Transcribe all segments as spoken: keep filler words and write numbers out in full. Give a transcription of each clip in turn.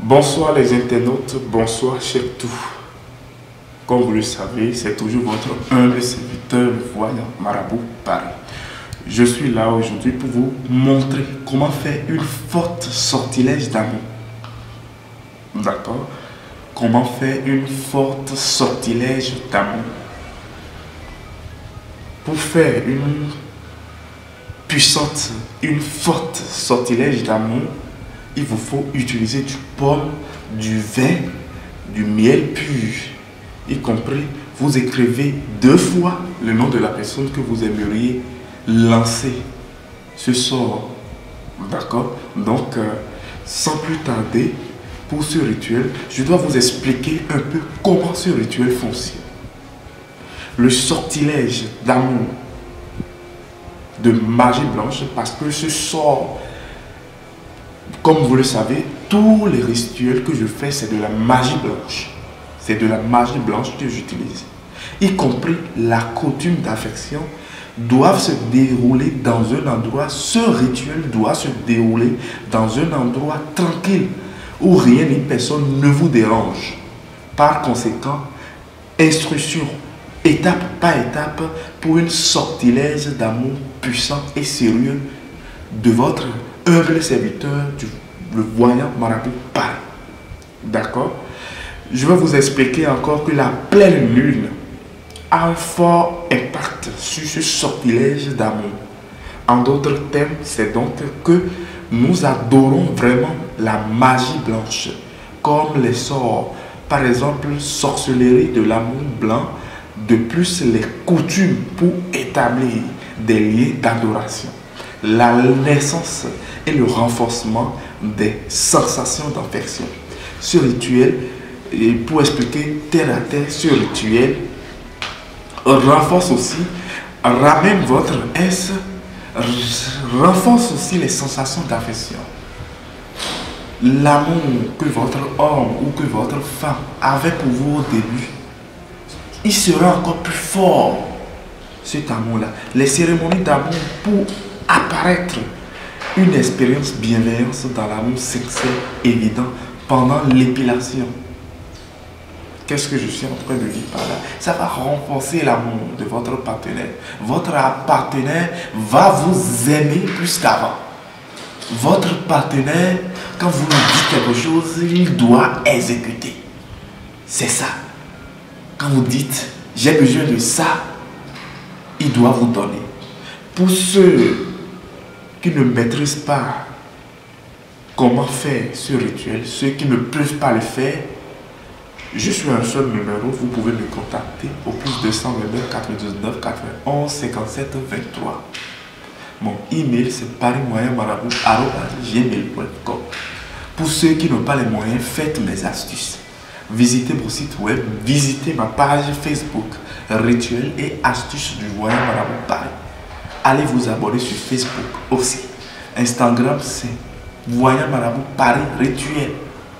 Bonsoir les internautes, bonsoir chers tous. Comme vous le savez, c'est toujours votre humble serviteur, le voyant Marabout Paris. Je suis là aujourd'hui pour vous montrer comment faire une forte sortilège d'amour. D'accord? Comment faire une forte sortilège d'amour. Pour faire une puissante, une forte sortilège d'amour, il vous faut utiliser du pomme, du vin, du miel pur, y compris, vous écrivez deux fois le nom de la personne que vous aimeriez lancer ce sort. D'accord? Donc, euh, sans plus tarder, pour ce rituel, je dois vous expliquer un peu comment ce rituel fonctionne. Le sortilège d'amour, de magie blanche, parce que ce sort, comme vous le savez, tous les rituels que je fais, c'est de la magie blanche. C'est de la magie blanche que j'utilise. Y compris la coutume d'affection doivent se dérouler dans un endroit, ce rituel doit se dérouler dans un endroit tranquille, où rien ni personne ne vous dérange. Par conséquent, instruction, étape par étape, pour une sortilège d'amour puissant et sérieux de votre humble serviteur, du, le voyant Marabout Paris. D'accord? Je vais vous expliquer encore que la pleine lune a un fort impact sur ce sortilège d'amour. En d'autres termes, c'est donc que nous adorons vraiment la magie blanche, comme les sorts, par exemple, sorcellerie de l'amour blanc, de plus les coutumes pour établir des liens d'adoration, la naissance et le renforcement des sensations d'affection. Ce rituel, et pour expliquer terre à terre, ce rituel renforce aussi, ramène votre S, renforce aussi les sensations d'affection. L'amour que votre homme ou que votre femme avait pour vous au début, il sera encore plus fort, cet amour-là. Les cérémonies d'amour pour apparaître une expérience bienveillance dans l'amour sincère évident pendant l'épilation. Qu'est-ce que je suis en train de dire par là? Ça va renforcer l'amour de votre partenaire. Votre partenaire va vous aimer plus qu'avant. Votre partenaire, quand vous lui dites quelque chose, il doit exécuter. C'est ça. Quand vous dites, j'ai besoin de ça, il doit vous donner. Pour ceux qui ne maîtrisent pas comment faire ce rituel, ceux qui ne peuvent pas le faire, je suis un seul numéro, vous pouvez me contacter au plus deux cent vingt-neuf quatre-vingt-dix-neuf quatre-vingt-onze cinquante-sept vingt-trois. Mon email c'est parismoyenmarabout arobase gmail point com. Pour ceux qui n'ont pas les moyens, faites mes astuces. Visitez mon site web, visitez ma page Facebook, Rituel et astuces du voyant Marabout Paris. Allez vous abonner sur Facebook aussi. Instagram c'est voyant Marabout Paris Rituel.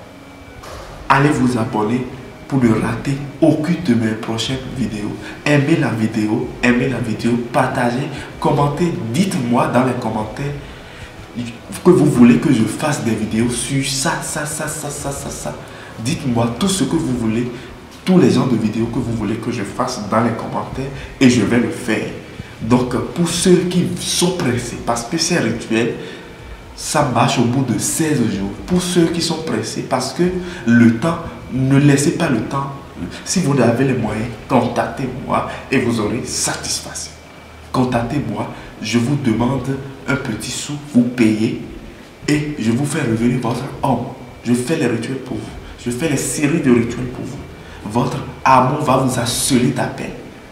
Allez vous abonner pour ne rater aucune de mes prochaines vidéos. Aimez la vidéo, aimez la vidéo, partagez, commentez, dites-moi dans les commentaires que vous voulez que je fasse des vidéos sur ça, ça, ça, ça, ça, ça, ça. Dites-moi tout ce que vous voulez, tous les genres de vidéos que vous voulez que je fasse dans les commentaires et je vais le faire. Donc pour ceux qui sont pressés, parce que c'est rituel, ça marche au bout de seize jours. Pour ceux qui sont pressés, parce que le temps, ne laissez pas le temps. Si vous avez les moyens, contactez-moi et vous aurez satisfaction. Contactez-moi, je vous demande un petit sou, vous payez et je vous fais revenir votre homme. Je fais les rituels pour vous. Je fais les séries de rituels pour vous. Votre amour va vous assurer d'appel.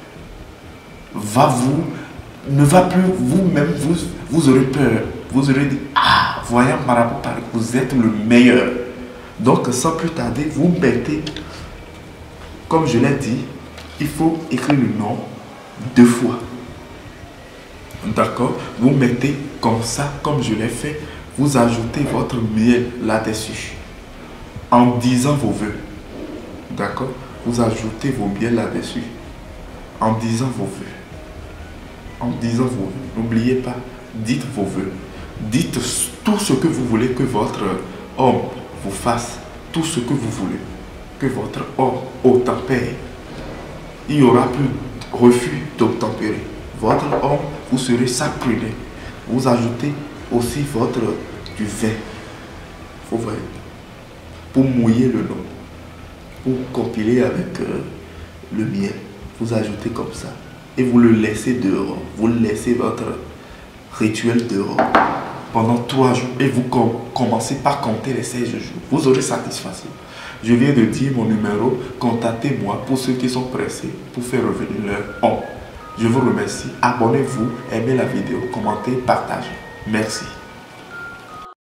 Va vous, ne va plus vous-même, vous, vous aurez peur. Vous aurez dit, ah, voyant Marabout Paris, vous êtes le meilleur. Donc, sans plus tarder, vous mettez, comme je l'ai dit, il faut écrire le nom deux fois. D'accord? Vous mettez comme ça, comme je l'ai fait, vous ajoutez votre miel là-dessus. En disant vos vœux. D'accord? Vous ajoutez vos miels là-dessus. En disant vos vœux. En disant vos vœux. N'oubliez pas, dites vos vœux. Dites tout ce que vous voulez que votre homme vous fasse. tout ce que vous voulez. Que votre homme obtempère. Il n'y aura plus de refus d'obtempérer. Votre homme, vous serez sapruné. Vous ajoutez aussi votre du vin. Faut voir. Pour mouiller le nom. Pour compiler avec euh, le miel. Vous ajoutez comme ça. Et vous le laissez dehors. Vous laissez votre rituel dehors. Pendant trois jours. Et vous com commencez par compter les seize jours. Vous aurez satisfaction. Je viens de dire mon numéro. Contactez-moi pour ceux qui sont pressés pour faire revenir leur homme. Je vous remercie. Abonnez-vous, aimez la vidéo, commentez, partagez. Merci.